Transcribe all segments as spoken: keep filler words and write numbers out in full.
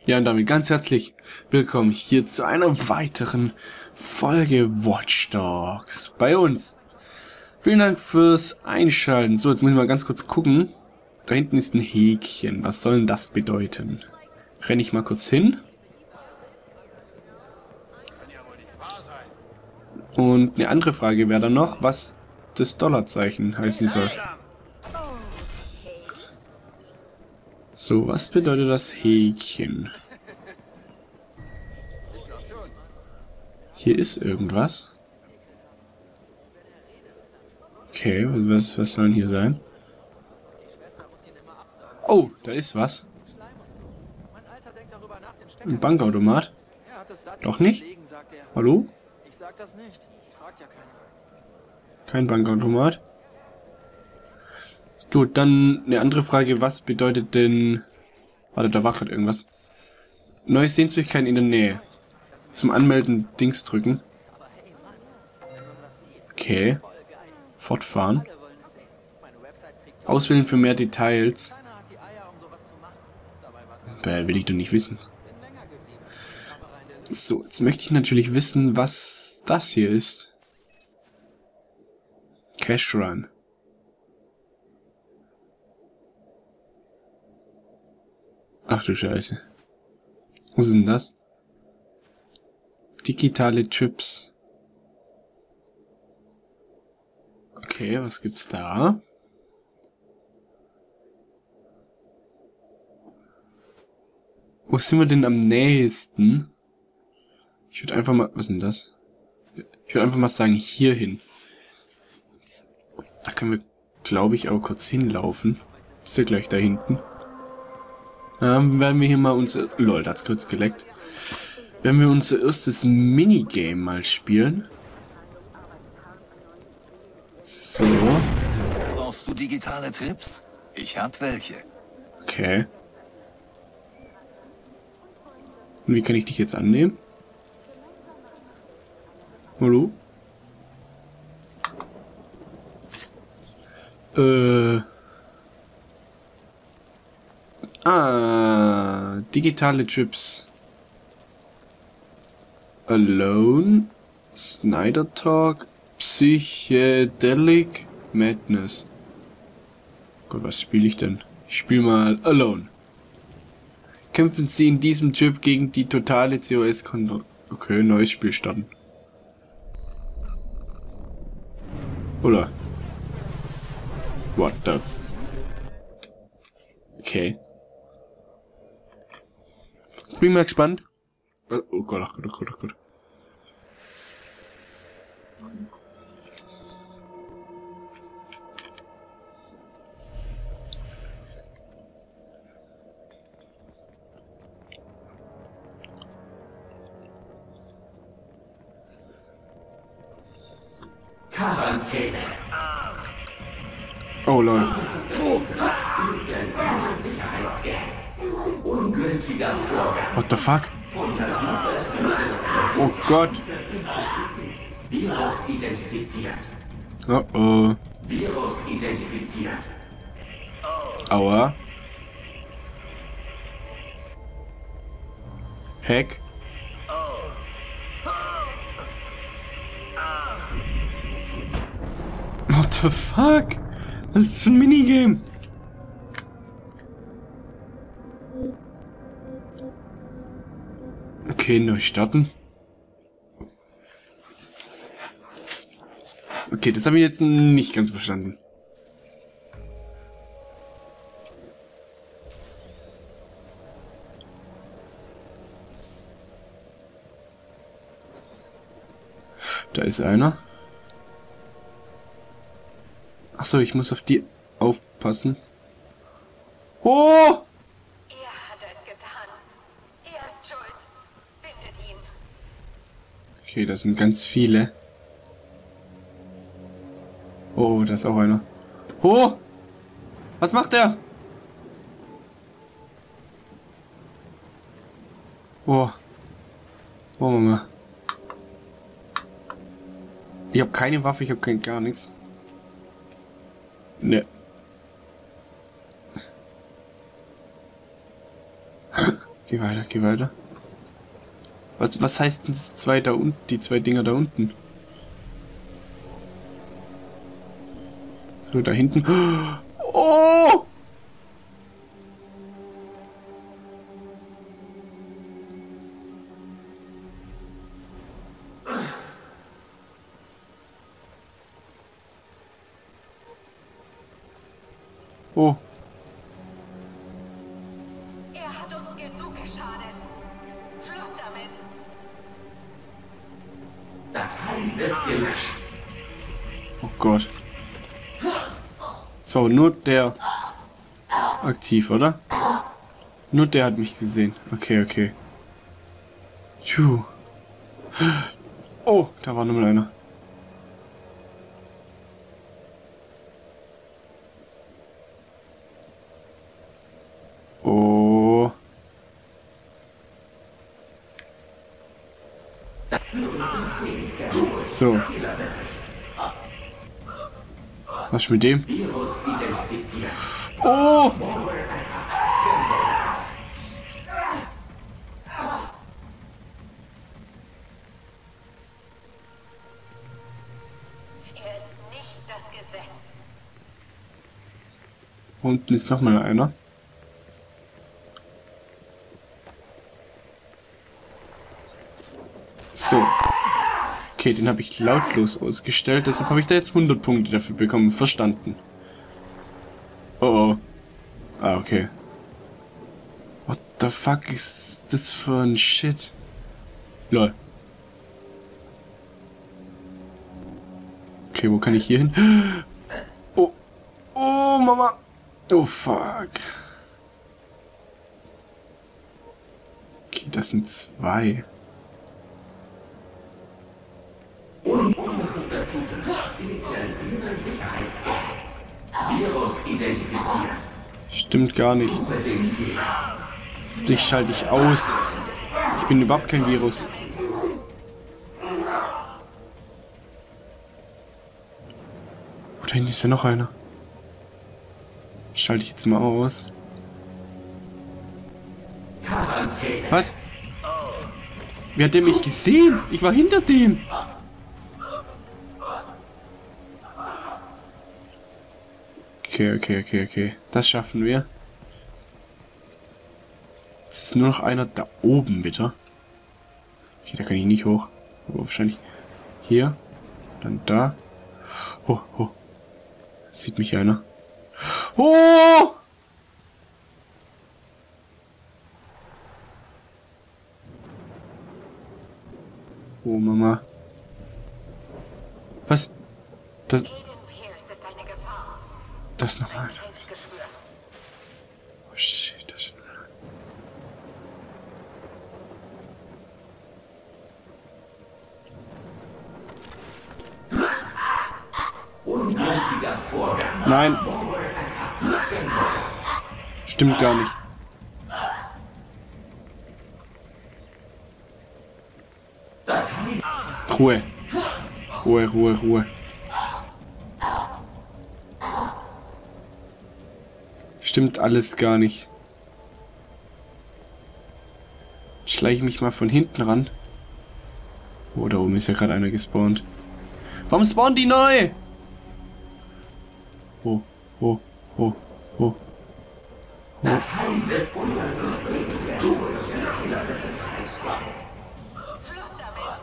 Ja, und damit ganz herzlich willkommen hier zu einer weiteren Folge Watch Dogs bei uns. Vielen Dank fürs Einschalten. So, jetzt muss ich mal ganz kurz gucken. Da hinten ist ein Häkchen. Was soll denn das bedeuten? Renne ich mal kurz hin. Und eine andere Frage wäre dann noch, was das Dollarzeichen heißen soll. So, was bedeutet das Häkchen? Hier ist irgendwas. Okay, was, was soll denn hier sein? Oh, da ist was. Ein Bankautomat? Doch nicht? Hallo? Kein Bankautomat. Gut, dann eine andere Frage. Was bedeutet denn... Warte, da war gerade irgendwas. Neue Sehenswürdigkeiten in der Nähe. Zum Anmelden Dings drücken. Okay. Fortfahren. Auswählen für mehr Details. Bäh, will ich doch nicht wissen. So, jetzt möchte ich natürlich wissen, was das hier ist. Cash Run. Ach du Scheiße. Was ist denn das? Digitale Chips. Okay, was gibt's da? Wo sind wir denn am nächsten? Ich würde einfach mal... Was ist denn das? Ich würde einfach mal sagen, hier hin. Da können wir, glaube ich, auch kurz hinlaufen. Ist ja gleich da hinten. Dann werden wir hier mal unser... Lol, da hat's kurz geleckt. Werden wir unser erstes Minigame mal spielen. So. Brauchst du digitale Trips? Ich hab welche. Okay. Und wie kann ich dich jetzt annehmen? Hallo? Äh... Ah, digitale Chips. Alone, Snyder Talk, Psychedelic Madness. Gott, was spiele ich denn? Ich spiele mal Alone. Kämpfen Sie in diesem Chip gegen die totale C O S-Kontrolle. Okay, neues Spiel starten. Oder? What the f... Okay. Jetzt bin ich mal gespannt. Oh Gott, ach Gott, ach Gott, ach Gott. Quarantäne. Oh lol. Ungültiger Vorgang. What the fuck? Oh Gott. Virus identifiziert. Oh oh. Virus identifiziert. Aua. Hack. What the fuck? Was ist das für ein Minigame? Okay, neu starten. Okay, das habe ich jetzt nicht ganz verstanden. Da ist einer. Ach so, ich muss auf die aufpassen. Oh! Er hat es getan. Er ist schuld. Findet ihn. Okay, das sind ganz viele. Oh, da ist auch einer. Oh! Was macht der? Oh. Oh, Mama. Ich habe keine Waffe, ich habe kein gar nichts. Ne. Okay, Geh weiter, geh weiter. Was, was heißt denn das zwei da unten, die zwei Dinger da unten? So, da hinten. Oh! Oh. Er hat uns genug geschadet. Schluss damit. Datei wird gelöscht. Oh Gott. Es war aber nur der aktiv, oder? Nur der hat mich gesehen. Okay, okay. Tschuh. Oh, da war noch mal einer. Oh. So. Was ist mit dem? Virus identifiziert. Oh! Er ist nicht das Gesetz. Unten ist noch mal einer. So. Okay, den habe ich lautlos ausgestellt, deshalb habe ich da jetzt hundert Punkte dafür bekommen. Verstanden. Oh oh. Ah, okay. What the fuck ist das für ein Shit? Lol. Okay, wo kann ich hier hin? Oh. Oh, Mama. Oh, fuck. Okay, das sind zwei. Virus identifiziert. Stimmt gar nicht. Suche den Fehler. Dich schalte ich aus. Ich bin überhaupt kein Virus. Oh, da hinten ist ja noch einer. Schalte ich jetzt mal aus. Quarantäne. Was? Wie hat der mich gesehen? Ich war hinter dem. Okay, okay, okay, okay. Das schaffen wir. Jetzt ist nur noch einer da oben, bitte. Okay, da kann ich nicht hoch. Aber wahrscheinlich hier. Dann da. Oh, oh. Sieht mich einer. Oh! Oh, Mama. Was? Das... Aiden Pierce ist eine Gefahr. Das nochmal. Ein Krebsgeschwür. Oh, shit. Das... Ungültiger Vorgang. Nein. Stimmt gar nicht. Datei. Ruhe. Ruhe, Ruhe, Ruhe. Stimmt alles gar nicht. Schleiche mich mal von hinten ran. Oh, da oben ist ja gerade einer gespawnt. Warum spawnen die neu? Oh, oh, oh, oh. Datei wird Schluss damit.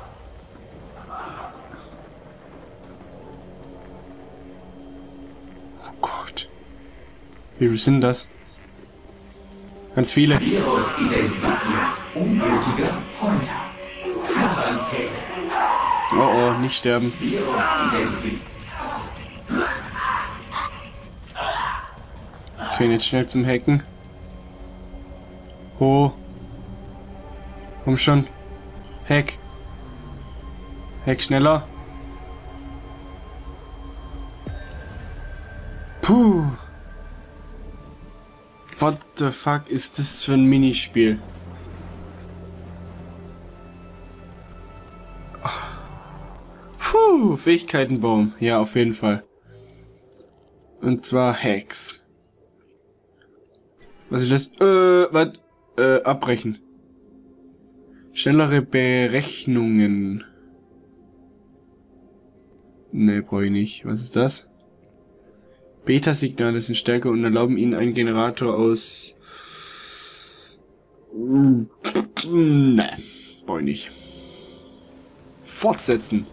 Oh Gott. Wie viele sind das? Ganz viele. Virus identifiziert. Ungültiger Pointer. Quarantäne. Oh oh, nicht sterben. Virus identifiziert. Okay, jetzt schnell zum Hacken. Oh. Komm schon. Hack. Hack schneller. Puh. What the fuck ist das für ein Minispiel? Puh, Fähigkeitenbaum. Ja, auf jeden Fall. Und zwar Hacks. Was ist das? Äh, was? Äh, abbrechen. Schnellere Berechnungen. Ne, brauche ich nicht. Was ist das? Beta-Signale sind stärker und erlauben ihnen einen Generator aus... Ne, brauche ich nicht. Fortsetzen.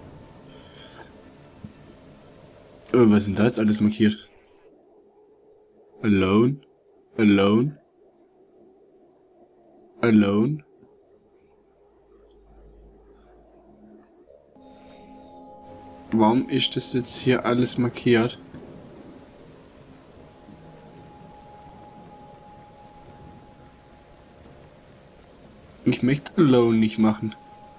Oh, was ist denn da jetzt alles markiert? Alone? Alone? Alone? Warum ist das jetzt hier alles markiert? Ich möchte Alone nicht machen.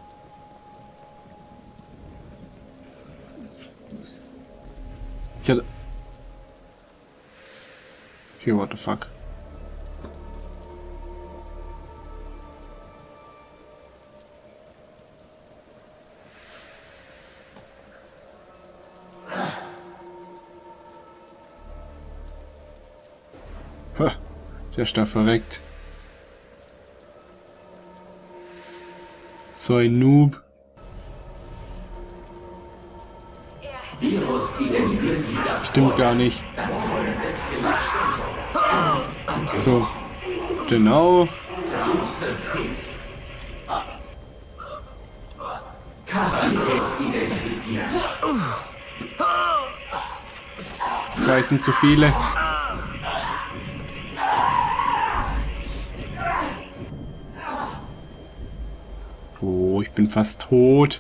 Ich hatte... Okay, what the fuck? Ha, der ist da verreckt. So ein Noob. Virus identifiziert. Stimmt gar nicht. So. Genau. Quarantäne identifiziert. Zwei sind zu viele. Oh, ich bin fast tot.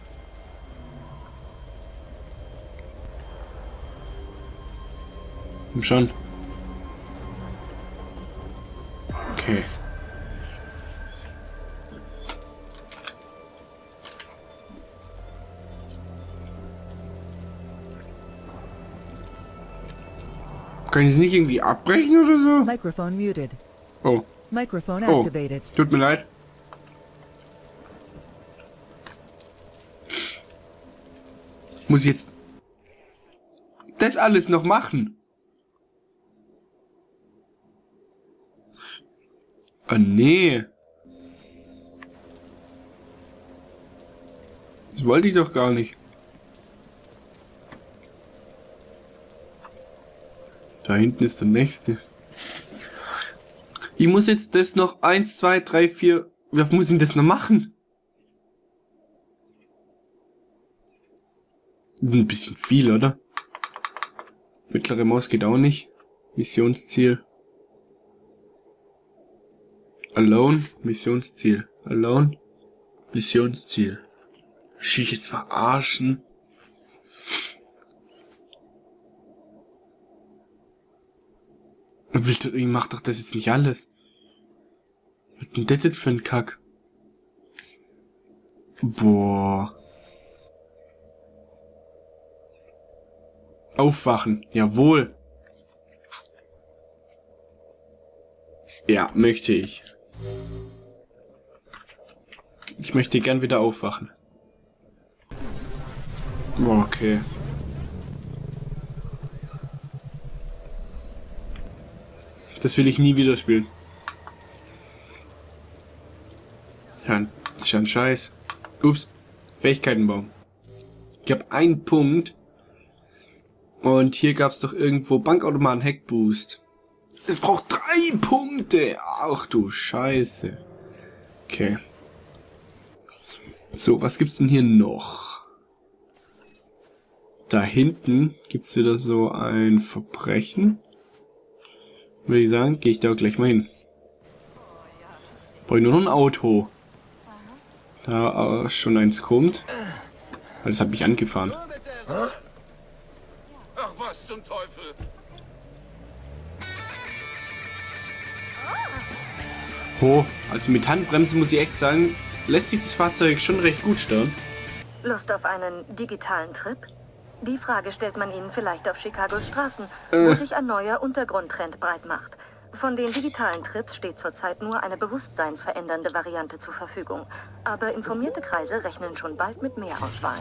Komm schon. Okay. Kann ich es nicht irgendwie abbrechen oder so? Microphone muted. Oh. Microphone Oh. activated. Tut mir leid. Muss ich jetzt das alles noch machen? Oh nee. Das wollte ich doch gar nicht. Da hinten ist der nächste. Ich muss jetzt das noch eins, zwei, drei, vier. Was muss ich denn das noch machen? Ein bisschen viel, oder? Mittlere Maus geht auch nicht. Missionsziel. Alone. Missionsziel. Alone. Missionsziel. Will ich jetzt verarschen? Ich mach doch das jetzt nicht alles. Was ist denn das jetzt für ein Kack? Boah. Aufwachen. Jawohl. Ja, möchte ich. Ich möchte gern wieder aufwachen. Boah, okay. Das will ich nie wieder spielen. Ja, das ist ja ein Scheiß. Ups. Fähigkeitenbaum. Ich habe einen Punkt. Und hier gab es doch irgendwo Bankautomaten Hackboost. Es braucht drei Punkte. Ach du Scheiße. Okay. So, was gibt's denn hier noch? Da hinten gibt's wieder so ein Verbrechen. Würde ich sagen, gehe ich da gleich mal hin. Brauche ich nur noch ein Auto. Da äh, schon eins kommt. Weil das hat mich angefahren. Ach, was zum Teufel? Oh, also mit Handbremse muss ich echt sagen, lässt sich das Fahrzeug schon recht gut steuern. Lust auf einen digitalen Trip? Die Frage stellt man Ihnen vielleicht auf Chicagos Straßen, Äh. wo sich ein neuer Untergrundtrend breit macht. Von den digitalen Trips steht zurzeit nur eine bewusstseinsverändernde Variante zur Verfügung. Aber informierte Kreise rechnen schon bald mit mehr Auswahl.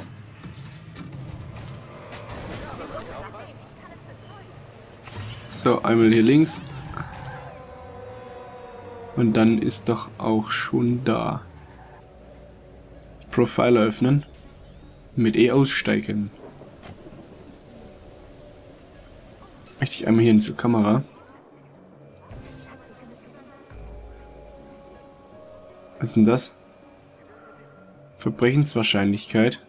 So, einmal hier links. Und dann ist doch auch schon da. Profiler öffnen. Mit E aussteigen. Möchte ich einmal hier hin zur Kamera. Was ist denn das? Verbrechenswahrscheinlichkeit.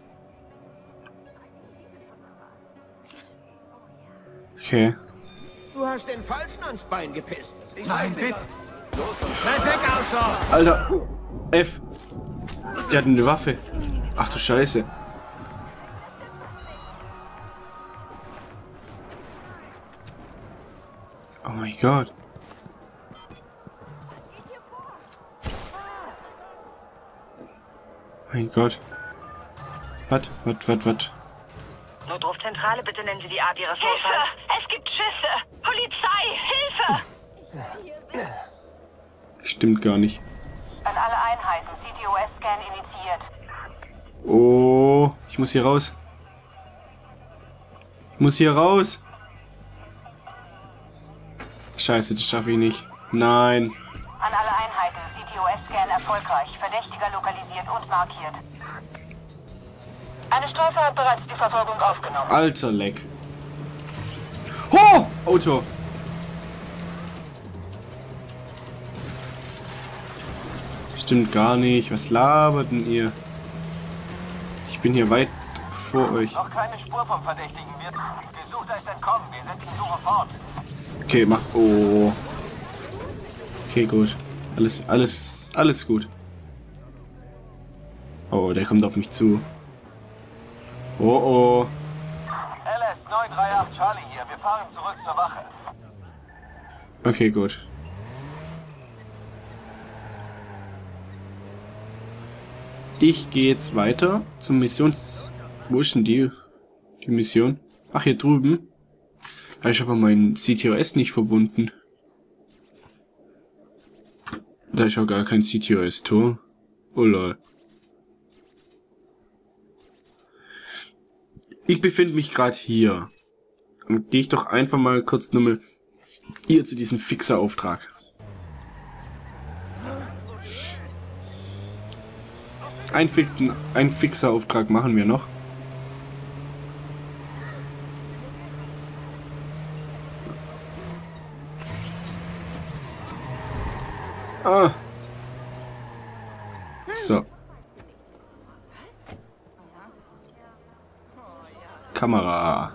Okay. Du hast den Falschen ans Bein gepisst. Nein, bitte. Bleib weg, Arschloch! Alter! F! Der hat eine Waffe. Ach du Scheiße. Oh mein Gott. Mein Gott. Was? Was? Was? Was? Notrufzentrale, bitte nennen Sie die Art Ihres Notfalls. Es gibt Schüsse! Polizei! Hilfe! Stimmt gar nicht. An alle Einheiten, C T O S-Scan initiiert. Oh, ich muss hier raus. Ich muss hier raus. Scheiße, das schaffe ich nicht. Nein. An alle Einheiten, C T O S-Scan erfolgreich. Verdächtiger lokalisiert und markiert. Eine Streife hat bereits die Verfolgung aufgenommen. Alter Leck. Oh, Auto. Stimmt gar nicht. Was labert denn ihr? Ich bin hier weit vor euch. Noch keine Spur vom Verdächtigen wird. Gesuchter ist entkommen. Wir setzen Suche fort. Okay, mach. Oh. Okay, gut. Alles, alles, alles gut. Oh, der kommt auf mich zu. Oh, oh. L S neun drei acht Charlie hier. Wir fahren zurück zur Wache. Okay, gut. Ich gehe jetzt weiter zum Missions... Wo ist denn die, die Mission? Ach, hier drüben. Ich habe meinen C T O S nicht verbunden. Da ist auch gar kein C T O S-Tor. Oh lol. Ich befinde mich gerade hier. Dann gehe ich doch einfach mal kurz nochmal hier zu diesem Fixer-Auftrag. Ein, Fixen, ein Fixer-Auftrag machen wir noch. Ah. So. Kamera.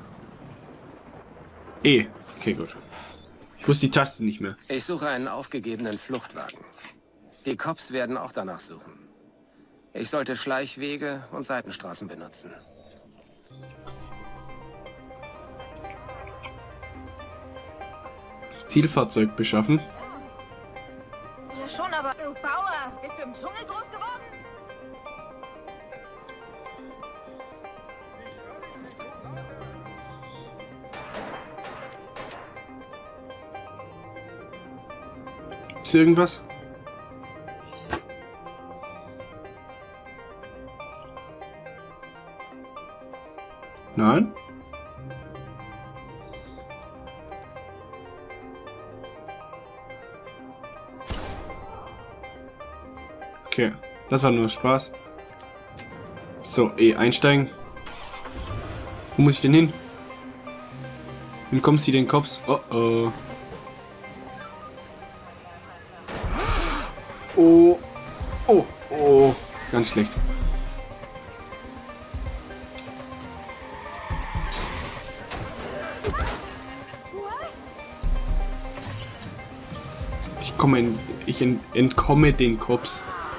E. Okay, gut. Ich wusste die Taste nicht mehr. Ich suche einen aufgegebenen Fluchtwagen. Die Cops werden auch danach suchen. Ich sollte Schleichwege und Seitenstraßen benutzen. Zielfahrzeug beschaffen. Ja schon, aber du Bauer, bist du im Dschungel groß geworden? Gibt's hier irgendwas? Nein? Okay, das war nur Spaß. So, eh, einsteigen. Wo muss ich denn hin? Entkommen Sie den Cops? Oh oh. Oh. Oh, oh. Ganz schlecht. Ich komme in, ich ent, entkomme den Cops.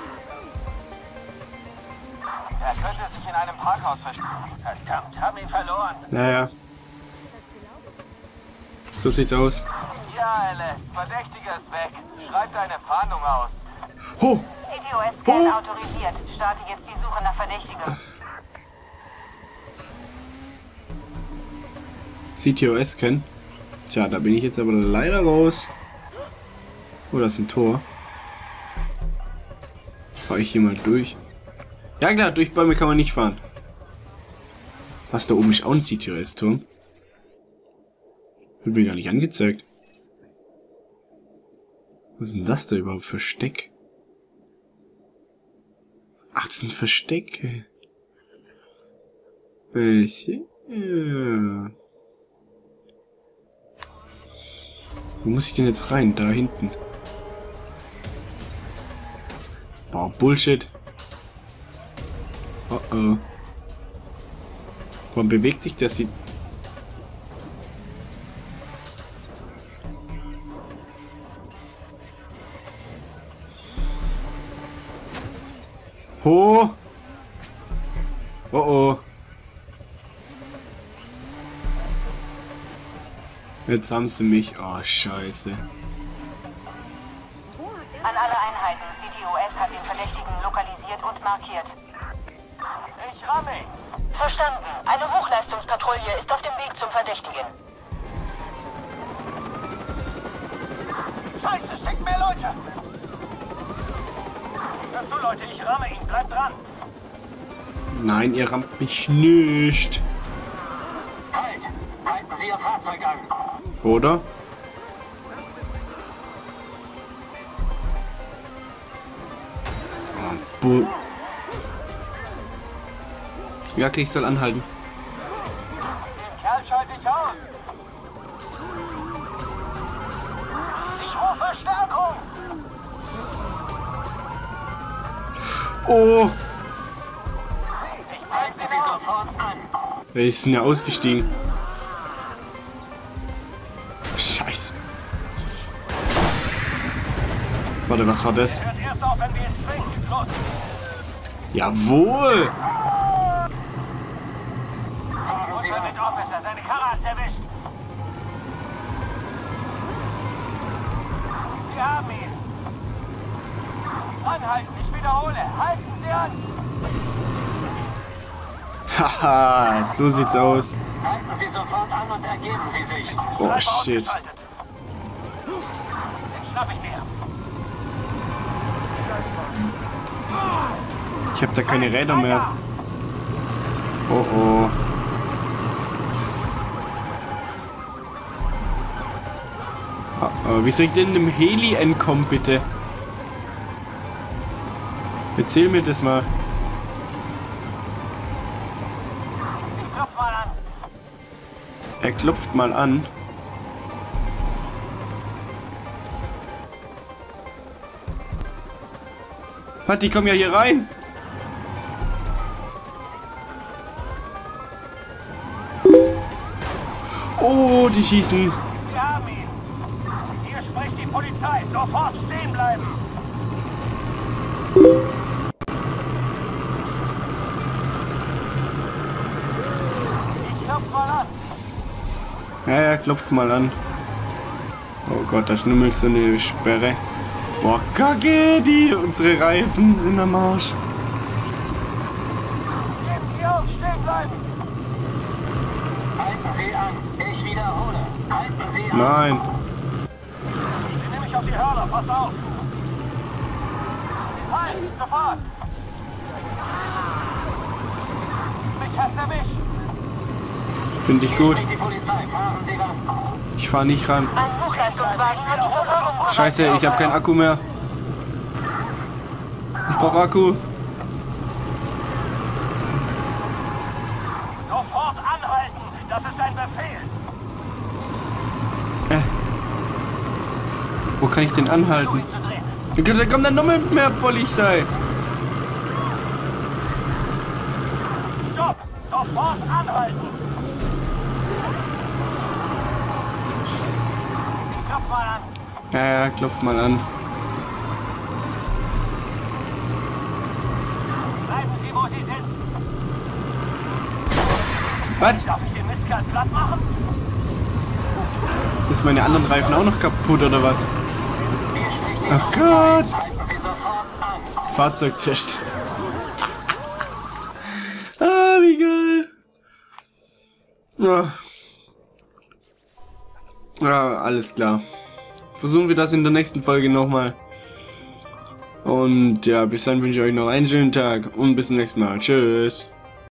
Er könnte sich in einem Parkhaus verstecken. Verdammt, haben ihn verloren. Naja. So sieht's aus. Ja, L S, Verdächtiger ist weg. Schreib deine Fahndung aus. Ho! C T O S-Scan autorisiert. Starte jetzt die Suche nach Verdächtigen. C T O S-Scan. Tja, da bin ich jetzt aber leider raus. Oh, das ist ein Tor. Fahre ich hier mal durch. Ja klar, durch Bäume kann man nicht fahren. Was, da oben ist auch ein C T O S-Turm? Wird mir gar nicht angezeigt. Was ist denn das da überhaupt für Steck? Ach, Ach, das sind Verstecke. Ich, ja. Wo muss ich denn jetzt rein? Da hinten. Boah, Bullshit. Oh oh. Warum bewegt sich das? Sieht. Ho! Oh oh. Jetzt haben sie mich. Oh, scheiße. An alle Einheiten. C T O S hat den Verdächtigen lokalisiert und markiert. Ich ramme ihn. Verstanden. Eine Hochleistungspatrouille ist auf dem Weg zum Verdächtigen. Scheiße, schickt mehr Leute. Hörst du, Leute, ich ramme ihn. Bleib dran. Nein, ihr rammt mich nicht. Halt! Halten Sie Ihr Fahrzeug an. Oder? Oh, Bu ja, okay, ich soll anhalten. Den Kerl schalte ich aus. Ich rufe Stärkung. Oh! Ich halte Sie sofort an. Der ist ja ausgestiegen. Scheiße. Warte, was war das? Hört erst auf, wenn wir es zwingen. Los. Jawohl! Unser mit Officer, seine Karre hat's erwischt. Sie haben ihn. Anhalten, ich wiederhole. Halten Sie an. Haha, so sieht's aus. Halten Sie sofort an und ergeben Sie sich. Oh shit. Den schnapp ich mir. Ich hab da keine Räder mehr. Oh oh. Ah, ah, wie soll ich denn dem Heli entkommen, bitte? Erzähl mir das mal. Ich klopf mal an. Er klopft mal an. Warte, die kommen ja hier rein. Oh, die schießen. Sie haben ihn. Hier spricht die Polizei. Sofort stehen bleiben. Ich klopf mal an. Ja, ja, klopft mal an. Oh Gott, da schnummelt so eine Sperre. Boah, kacke, die, unsere Reifen sind am Arsch. Geben Sie auf, stehen bleiben. Halten Sie an. Ich wiederhole. Halten Sie an. Nein. Sie nehmen mich auf die Hörner. Pass auf. Halt, sofort. Mich hast erwischt. Finde ich gut. Die Polizei, fahren Sie ran. Ich fahre nicht ran. Ein Hochleistungswagen hat die Verfolgung. Scheiße, ich habe keinen Akku mehr. Ich brauche Akku. Sofort anhalten. Das ist ein Befehl. Äh. Wo kann ich den anhalten? Durchzudrehen. Da kommt dann noch mehr Polizei. Stopp. Sofort anhalten. Klopf mal an. Ja, ja, klopft mal an. Bleiben Sie, wo Sie sind. Was? Darf ich den Mistkerl platt machen? Ist meine anderen Reifen auch noch kaputt oder was? Ach Gott! Fahrzeug zerstört. Ah, wie geil! Ja. Ja, alles klar. Versuchen wir das in der nächsten Folge nochmal. Und ja, bis dann wünsche ich euch noch einen schönen Tag und bis zum nächsten Mal. Tschüss.